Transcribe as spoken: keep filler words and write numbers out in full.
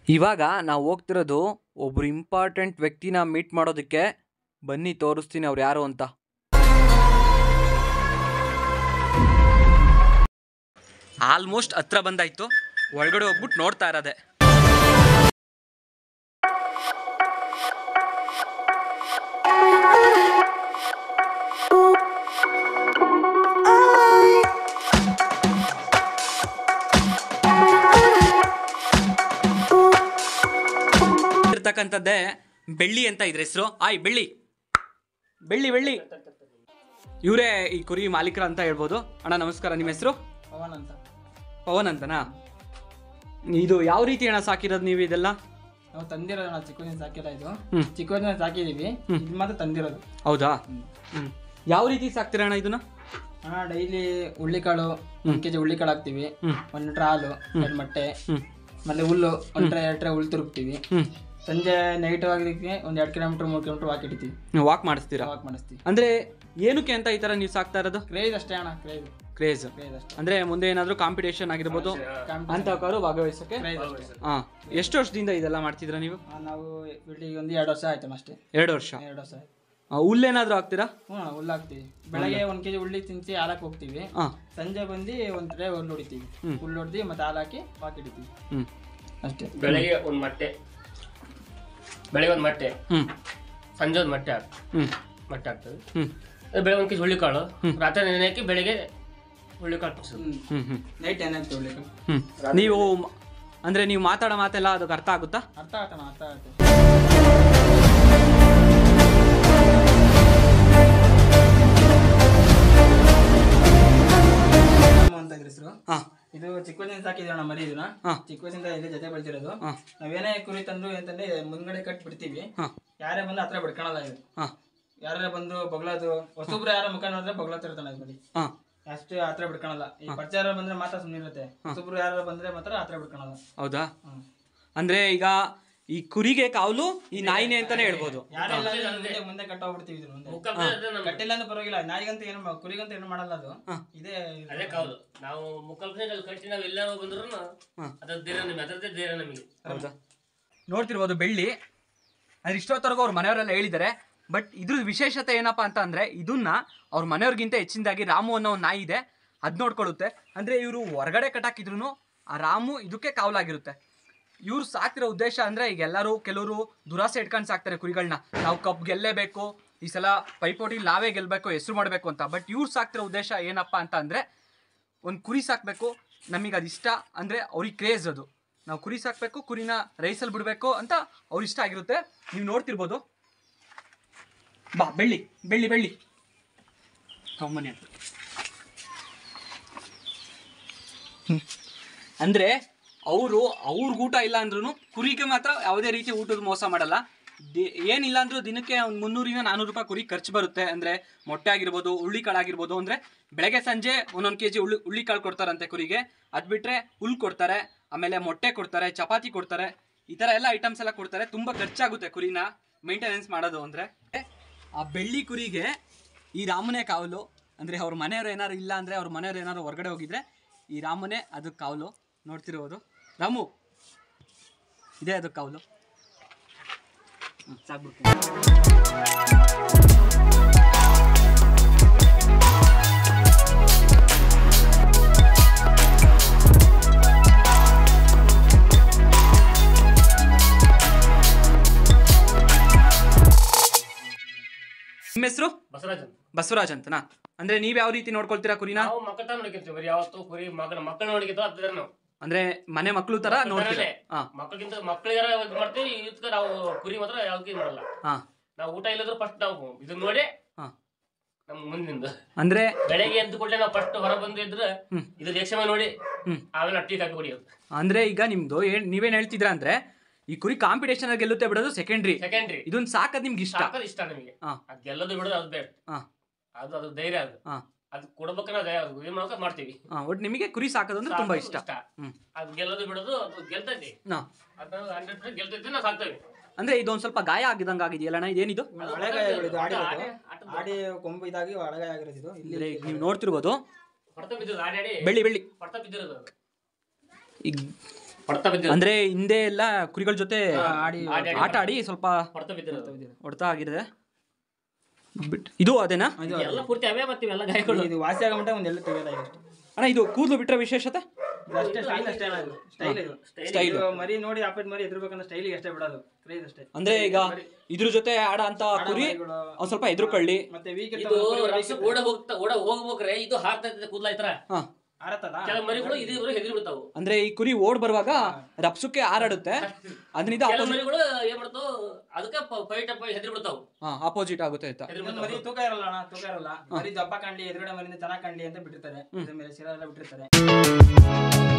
ಇವಾಗ ನಾವು ಹೋಗ್ತಿರೋದು ಒಬ್ರು ಇಂಪಾರ್ಟೆಂಟ್ ವ್ಯಕ್ತಿನ ಮೀಟ್ ಮಾಡೋದಕ್ಕೆ. ಬನ್ನಿ ತೋರಿಸ್ತೀನಿ ಅವ್ರು ಯಾರು ಅಂತ. ಆಲ್ಮೋಸ್ಟ್ ಹತ್ರ ಬಂದಾಯ್ತು, ಒಳಗಡೆ ಹೋಗ್ಬಿಟ್ಟು ನೋಡ್ತಾ ಇರೋದೆ. ಇರ್ತಕ್ಕಂಥದ್ದೇ ಬೆಳ್ಳಿ ಅಂತ ಇದ್ರ ಹೆಸರು. ಆಯ್ ಬೆಳ್ಳಿ ಬೆಳ್ಳಿ ಬೆಳ್ಳಿ ಇವರೇ ಈ ಕುರಿ ಮಾಲೀಕರ ಅಂತ ಹೇಳ್ಬೋದು. ಅಣ್ಣ ನಮಸ್ಕಾರ, ನಿಮ್ಮ ಹೆಸರು? ಪವನ್ ಅಂತ. ಪವನ್ ಅಂತನಾ? ಇದು ಯಾವ ರೀತಿ ಅಣ್ಣ ಸಾಕಿರೋದು ನೀವು? ಇದೆಲ್ಲ ನಾವು ತಂದಿರೋದು ನಾವು ಚಿಕ್ಕ ವಯಸ್ಸಿನ ಸಾಕಿಲ್ಲ. ಇದು ಚಿಕ್ಕ ವಯಸ್ಸಿನ ಸಾಕಿದೀವಿ, ಇದು ಮಾತ್ರ ತಂದಿರೋದು. ಹೌದಾ? ಹ್ಮ್. ಯಾವ ರೀತಿ ಸಾಕ್ತೀರ ಅಣ್ಣ ಇದನ್ನ? ಅಣ್ಣ ಡೈಲಿ ಹುಳ್ಳಿಕಾಳು ಒಂದ್ ಕೆಜಿ ಹುಳ್ಳಿಕಾಳು ಹಾಕ್ತಿವಿ, ಒಂದ್ ಲೀಟರ್ ಹಾಲು, ಎರಡು ಮೊಟ್ಟೆ, ಆಮೇಲೆ ಹುಲ್ಲು ಒಂದ್ ಟ್ರೈ ಎರಡು ಟ್ರೈ ಹುಲ್ಲು ತುರುಕ್ತಿವಿ. ಸಂಜೆ ನೈಟ್ ಆಗಿದ್ದಕ್ಕೆ ಒಂದ್ ಎರಡು ಕಿಲೋಮೀಟರ್ ಮೂರು ಕಿಲೋಮೀಟರ್ ವಾಕ್ ಇಡ್ತೀವಿ. ವಾಕ್ ಮಾಡಿಸ್ತೀರಾ? ವಾಕ್ ಮಾಡಿಸ್ತೀವಿ. ಅಂದ್ರೆ ಏನಕ್ಕೆ ಅಂತ ಈ ತರ ನೀವು ಸಾಕ್ತಾ ಇರೋದು? ಕ್ರೇಜ್ ಅಷ್ಟೇ ಅಣ್ಣ, ಕ್ರೇಜ್ ಕ್ರೇಜ್ ಕ್ರೇಜ್ ಅಷ್ಟೇ. ಅಂದ್ರೆ ಮುಂದೆ ಏನಾದ್ರು ಕಾಂಪಿಟೇಷನ್ ಆಗಿರ್ಬೋದು ಅಂತವರು ಭಾಗವಹಿಸಕ್ಕೆ. ಹಾ, ಎಷ್ಟು ವರ್ಷದಿಂದ ಇದೆಲ್ಲ ಮಾಡ್ತಿದ್ರ ನೀವು? ನಾವು ಬಿಲ್ಡಿಂಗ್ ಒಂದು ಎರಡು ವರ್ಷ ಆಯ್ತು ಅಷ್ಟೇ. ಎರಡು ವರ್ಷ ಎರಡು ವರ್ಷ ಆಯ್ತು. ಹುಲ್ಲೇನಾದ್ರು ಹಾಕ್ತೀರಾ? ಹ್ಞೂ ಹುಲ್ಲು ಹಾಕ್ತಿವಿ. ಬೆಳಗ್ಗೆ ಒಂದ್ ಕೆಜಿ ಹುಳ್ಳಿ ತಿನ್ಸಿ ಹಾಲಕ್ಕೆ ಹೋಗ್ತೀವಿ. ಸಂಜೆ ಬಂದು ಒಂದ್ ಟ್ರೇ ಹುಲ್ಲು ಹೊಡಿತೀವಿ. ಹುಲ್ಲು ಹೊಡೆದಿ ಮತ್ತೆ ಹಾಲು ಹಾಕಿ ವಾಕ್ ಹಿಡಿತೀವಿ ಅಷ್ಟೇ. ಬೆಳಗ್ಗೆ ಒಂದ್ ಮೊಟ್ಟೆ ಬೆಳಗ್ಗೆ ಒಂದು ಮೊಟ್ಟೆ ಸಂಜೆ ಒಂದು ಮೊಟ್ಟೆ ಹಾಕಿ ಮೊಟ್ಟೆ ಹಾಕ್ತದೆ. ಬೆಳಗ್ಗೆ ಒಂದು ಕೆಜಿ ಹುಳ್ಳಿಕಾಳು, ರಾತ್ರಿ ನೆನೆ ಹಾಕಿ ಬೆಳಗ್ಗೆ ಹುಳ್ಳಿಕಾಳು ನೈಟ್ ಏನಾಯ್ತು ಹುಳ್ಳಿಕಾಳು. ನೀವು ಅಂದ್ರೆ ನೀವು ಮಾತಾಡೋ ಮಾತೆಲ್ಲ ಅದಕ್ಕೆ ಅರ್ಥ ಆಗುತ್ತಾ? ಅರ್ಥ ಆಯ್ತಣ್ಣ, ಅರ್ಥ ಆಯ್ತು. ಇದು ಚಿಕ್ಕ ವಯಸ್ಸಿನ ಸಾಕಿದೀವಿ ಮರಿ. ಇದನ್ನ ಚಿಕ್ಕ ವಯಸ್ಸಿಂದ ಇಲ್ಲಿ ಜೊತೆ ಬೆಳ್ತಿರೋದು. ನಾವೇನೇ ಕುರಿ ತಂದ್ರು ಅಂತಂದ್ರೆ ಮುಂದ್ಗಡೆ ಕಟ್ ಬಿಡ್ತೀವಿ. ಯಾರೇ ಬಂದು ಹತ್ರ ಬಿಡ್ಕೊಳಲ್ಲ. ಇದು ಯಾರೇ ಬಂದು ಬಗ್ಲದು ಹೊಸೊಬ್ರು ಯಾರ ಮುಖ ನೋಡಿದ್ರೆ ಬಗ್ಲತ್ತಿರ್ತಾನೆ ಮರಿ. ಅಷ್ಟು ಹತ್ರ ಬಿಡ್ಕೊಳಲ್ಲ. ಈ ಪರಿಚಯ ಬಂದ್ರೆ ಮಾತ್ರ ಸುಮ್ಮನೆ ಇರುತ್ತೆ. ಹೊಸೊಬ್ರು ಯಾರು ಬಂದ್ರೆ ಮಾತ್ರ ಹತ್ರ ಬಿಡ್ಕೊಳಲ್ಲ. ಹೌದಾ? ಅಂದ್ರೆ ಈಗ ಈ ಕುರಿಗೆ ಕಾವಲು ಈ ನಾಯಿನೇ ಅಂತಾನೆ ಹೇಳ್ಬೋದು. ಮುಂದೆ ಕಟ್ಟೋಗ್ಬಿಡ್ತೀವಿ. ಕಟ್ಟಿಲ್ಲ ಅಂದ್ರೆ ಪರವಾಗಿಲ್ಲ. ನಾಯಿಗಂತ ಏನು, ಕುರಿಗಂತ ಏನು ಮಾಡಲ್ಲ. ಅದು ಇದೇ ಅದೇ ಕಾವಲು. ನಾವು ಮುಕ್ಕಲ್ಪನೆ ಕಟ್ಟಿ ನಾವ್ ಎಲ್ಲ ಬಂದ್ರು ಅದ್ರ ಧೈರ್ಯ ನಮಗೆ, ಅದರದ್ದೇ ಧೈರ್ಯ ನಮಗೆ. ಹೌದಾ? ನೋಡ್ತಿರ್ಬೋದು ಬೆಳ್ಳಿ. ಅದ್ರ ಇಷ್ಟೊತ್ತವರೆಗೂ ಅವ್ರ ಮನೆಯವರೆಲ್ಲ ಹೇಳಿದ್ದಾರೆ. ಬಟ್ ಇದ್ರ ವಿಶೇಷತೆ ಏನಪ್ಪಾ ಅಂತ ಅಂದ್ರೆ ಇದನ್ನ ಅವ್ರ ಮನೆಯವ್ರಿಗಿಂತ ಹೆಚ್ಚಿನದಾಗಿ ರಾಮು ಅನ್ನೋ ಒಂದು ನಾಯಿ ಇದೆ, ಅದ್ ನೋಡ್ಕೊಳ್ಳುತ್ತೆ. ಅಂದ್ರೆ ಇವರು ಹೊರಗಡೆ ಕಟ್ಟಾಕಿದ್ರು ಆ ರಾಮು ಇದಕ್ಕೆ ಕಾವಲಾಗಿರುತ್ತೆ. ಇವ್ರು ಸಾಕ್ತಿರೋ ಉದ್ದೇಶ ಅಂದ್ರೆ ಈಗ ಎಲ್ಲರೂ ಕೆಲವರು ದುರಾಸೆ ಇಟ್ಕೊಂಡು ಸಾಕ್ತಾರೆ ಕುರಿಗಳನ್ನ. ನಾವು ಕಪ್ ಗೆಲ್ಲೇಬೇಕು, ಈ ಸಲ ಪೈಪೋಟಿ ನಾವೇ ಗೆಲ್ಬೇಕು, ಹೆಸರು ಮಾಡಬೇಕು ಅಂತ. ಬಟ್ ಇವ್ರು ಸಾಕ್ತಿರೋ ಉದ್ದೇಶ ಏನಪ್ಪಾ ಅಂತ ಅಂದ್ರೆ ಒಂದು ಕುರಿ ಸಾಕ್ಬೇಕು, ನಮಗೆ ಅದು ಇಷ್ಟ ಅಂದ್ರೆ ಅವ್ರಿಗೆ ಕ್ರೇಜ್. ಅದು ನಾವು ಕುರಿ ಸಾಕ್ಬೇಕು, ಕುರಿನ ರೈಸಲ್ಲಿ ಬಿಡಬೇಕು ಅಂತ ಅವ್ರ ಇಷ್ಟ ಆಗಿರುತ್ತೆ. ನೀವು ನೋಡ್ತಿರ್ಬೋದು. ಬಾ ಬೆಳ್ಳಿ ಬೆಳ್ಳಿ ಬೆಳ್ಳಿ ಕಮ್ಮನೆ ಅಂತ. ಅಂದ್ರೆ ಅವರು ಅವ್ರಿಗೆ ಊಟ ಇಲ್ಲ ಅಂದ್ರೂ ಕುರಿಗೆ ಮಾತ್ರ ಯಾವುದೇ ರೀತಿ ಊಟದ ಮೋಸ ಮಾಡಲ್ಲ. ಏನಿಲ್ಲ ಅಂದ್ರೂ ದಿನಕ್ಕೆ ಒಂದು ಮುನ್ನೂರಿಂದ ನಾನ್ನೂರು ರೂಪಾಯಿ ಕುರಿ ಖರ್ಚು ಬರುತ್ತೆ. ಅಂದರೆ ಮೊಟ್ಟೆ ಆಗಿರ್ಬೋದು, ಹುಳ್ಳಿಕಾಳು ಆಗಿರ್ಬೋದು. ಅಂದರೆ ಬೆಳಗ್ಗೆ ಸಂಜೆ ಒಂದೊಂದು ಕೆ ಜಿ ಹುಳ್ಳಿ ಹುಳ್ಳಿಕಾಳು ಕೊಡ್ತಾರಂತೆ ಕುರಿಗೆ. ಅದು ಬಿಟ್ಟರೆ ಹುಲ್ಲು ಕೊಡ್ತಾರೆ, ಆಮೇಲೆ ಮೊಟ್ಟೆ ಕೊಡ್ತಾರೆ, ಚಪಾತಿ ಕೊಡ್ತಾರೆ, ಈ ಥರ ಎಲ್ಲ ಐಟಮ್ಸ್ ಎಲ್ಲ ಕೊಡ್ತಾರೆ. ತುಂಬ ಖರ್ಚಾಗುತ್ತೆ ಕುರಿನ ಮೇಂಟೆನೆನ್ಸ್ ಮಾಡೋದು. ಅಂದರೆ ಆ ಬೆಳ್ಳಿ ಕುರಿಗೆ ಈ ರಾಮನೇ ಕಾವಲು. ಅಂದರೆ ಅವ್ರ ಮನೆಯವರು ಏನಾರು ಇಲ್ಲ ಅಂದರೆ, ಅವ್ರ ಮನೆಯವರು ಏನಾರು ಹೊರಗಡೆ ಹೋಗಿದ್ರೆ ಈ ರಾಮನೇ ಅದಕ್ಕೆ ಕಾವಲು. ನೋಡ್ತಿರ್ಬೋದು ರಾಮು ಇದೇ ಅದಕ್ಕೆ ಕಾವಲು. ಸಾಕ್ಬಿಡ್ತೀನಿ. ನಿಮ್ಮ ಹೆಸರು? ಬಸವರಾಜ್. ಬಸವರಾಜ್ ಅಂತನಾ? ಅಂದ್ರೆ ನೀವ್ ಯಾವ ರೀತಿ ನೋಡ್ಕೊಳ್ತೀರಾ ಕುರಿನ? ನಾವು ಮಕ್ಕಳ ನೋಡ್ಕೊಂತೀವಿ. ಯಾವತ್ತು ಕುರಿ ಮಕ್ಕಳ ಮಕ್ಕಳು ನೋಡ್ಕಿದ್ವು ಅದ್ರ ನಾವು ಅಂದ್ರೆ ಮನೆ ಮಕ್ಕಳು ತರ ನೋಡ್ತೀರಾ? ಮಕ್ಕಳಿಗಿಂತ ಮಕ್ಕಳಿಗಾರ ಮಾಡ್ತೀವಿ. ಇದಕ್ಕೆ ನಾವು ಕುರಿ ಮಾತ್ರ ಯಾವ್ದು ಮಾಡಲ್ಲ. ನಾವು ಊಟ ಇಲ್ಲದ್ರು ಫಸ್ಟ್ ನಾವು ಇದನ್ನ ನೋಡಿ ನಮ್ ಮುಂದಿಂದ ಅಂದ್ರೆ ಬೆಳಗ್ಗೆ ಎದ್ದು ಕೂಡಲೇ ನಾವು ಫಸ್ಟ್ ಹೊರ ಬಂದು ಇದ್ರೆ ಇದ್ರ ಯಕ್ಷಮ ನೋಡಿ ಆಮೇಲೆ ಟೀ ಕಾಫಿ ಕುಡಿಯೋದು. ಅಂದ್ರೆ ಈಗ ನಿಮ್ದು ನೀವೇನ್ ಹೇಳ್ತಿದ್ರ ಅಂದ್ರೆ ಈ ಕುರಿ ಕಾಂಪಿಟೇಷನ್ ಗೆಲ್ಲುತ್ತೆ ಬಿಡೋದು ಸೆಕೆಂಡ್ರಿ. ಸೆಕೆಂಡ್ರಿ ಇದನ್ನ ಸಾಕದ್ ನಿಮ್ಗೆ ಇಷ್ಟ? ಇಷ್ಟ ನಮಗೆ. ಅದ್ ಗೆಲ್ಲೋದು ಬಿಡೋದು ಅದು ಬೇಡ. ಅದು ಅದು ಧೈರ್ಯ. ಅದು ಅದು ಕೊಡ್ಬೇಕು ನಾವು ಮಾಡ್ತೀವಿ. ಒಟ್ಟು ನಿಮಗೆ ಕುರಿ ಸಾಕೋದು ಅಂದ್ರೆ ತುಂಬಾ ಇಷ್ಟ. ಅದು ಗೆಲ್ಲೋದು ಬಿಡೋದು ಅದು ಗೆಲ್ತೈತಿ. ಅದು ಹಂಡ್ರೆಡ್ ಪರ್ಸೆಂಟ್ ಗೆಲ್ತೈತಿ, ನಾವು ಸಾಕ್ತೇವೆ. ಅಂದ್ರೆ ಇದೊಂದ್ ಸ್ವಲ್ಪ ಗಾಯ ಆಗಿದಂಗ ಆಗಿದೆಯಲ್ಲ, ಇದೇನಿದು? ಆಡಿ ಕೊಂಬು ಇದಾಗಿ ಒಳಗಾಯ ಆಗಿರೋದು. ಇಲ್ಲಿ ನೀವು ನೋಡ್ತಿರ್ಬೋದು ಹೊಡ್ತ ಬಿದ್ದಿರೋದು, ಆಡಿ ಆಡಿ ಬೆಳ್ಳಿ ಬೆಳ್ಳಿ ಹೊಡ್ತ ಬಿದ್ದಿರೋದು. ಈಗ ಹೊಡ್ತಾ ಬಿದ್ದಿರೋದು. ಅಂದ್ರೆ ಹಿಂದೆ ಎಲ್ಲ ಕುರಿಗಳ ಜೊತೆ ಆಡಿ ಆಡಿ ಆಟ ಆಡಿ ಸ್ವಲ್ಪ ಹೊಡ್ತಾ ಬಿದ್ದಿರೋದು. ಹೊಡ್ತಾ ಆಗಿದೆ. ಬಿಟ್ ಇದು ಅದೇನಾ ಎಲ್ಲ ಪೂರ್ತಿ ಅವೇ ಬರ್ತೀವಿ ಎಲ್ಲ ಗಾಯಗಳು. ಇದು ವಾಸಿ ಆಗೋ ಮಟ್ಟ ಒಂದೆಲ್ಲ ತೆಗೆಯೋದಾಗಿ ಅಷ್ಟೇ ಅಣ್ಣ. ಇದು ಕೂದಲು ಬಿಟ್ರೆ ವಿಶೇಷತೆ ಇದು ಅಷ್ಟೇ ಸ್ಟೈಲ್ ಅಷ್ಟೇ ಅಲ್ಲ, ಇದು ಸ್ಟೈಲ್ ಇದು ಸ್ಟೈಲ್. ಇದು ಮರಿ ನೋಡಿ ಆಪರೇಟ್ ಮರಿ ಎದುರ್ಬೇಕಂತ ಸ್ಟೈಲಿಗೆ ಅಷ್ಟೇ ಬಿಡೋದು, ಕ್ರೇಜ್ ಅಷ್ಟೇ. ಅಂದ್ರೆ ಈಗ ಇದ್ರ ಜೊತೆ ಆಡ ಅಂತ ಕುರಿ ಒಂದ್ ಸ್ವಲ್ಪ ಎದುರುಕೊಳ್ಳಿ. ಮತ್ತೆ ವೀಕ್ ಇದು ಓಡ ಹೋಗ್ತಾ ಓಡ ಹೋಗ್ಬೇಕ್ರೆ ಇದು ಹಾರ್ತಾ ಇರ್ತದೆ ಕೂದಲ ಈ ತರ ಆರತ್ತದ ಕೆಲ ಮರಿಗಳು ಇದೇ ಹೆದರಿ ಬಿಡ್ತಾವು. ಅಂದ್ರೆ ಈ ಕುರಿ ಓಡ್ ಬರುವಾಗ ರಪ್ಸಕ್ಕೆ ಹಾರಾಡುತ್ತೆ, ಅದರಿಂದ ಕೆಲ ಮರಿಗಳು ಏನ್ ಮಾಡ್ತಾವು ಅದಕ್ಕೆ ಫೈಟ್ ಅಪ್ ಹೆದರಿ ಬಿಡ್ತಾವು, ಆಪೋಸಿಟ್ ಆಗುತ್ತೆ ಅಂತ. ಮರಿ ತೂಕ ಇರಲ್ಲ ಅಣ್ಣ, ತೂಕ ಇರಲ್ಲ. ಮರಿ ದಪ್ಪ ಕಾಣ್ಲಿ ಎದುರುಗಡೆ ಮರಿಯಿಂದ ಚೆನ್ನಾಗಿ ಕಾಣ್ಲಿ ಅಂತ ಬಿಟ್ಟಿರ್ತಾರೆ, ಇದ್ರ ಮೇಲೆ ಶಿರ ಎಲ್ಲ ಬಿಟ್ಟಿರ್ತಾರೆ.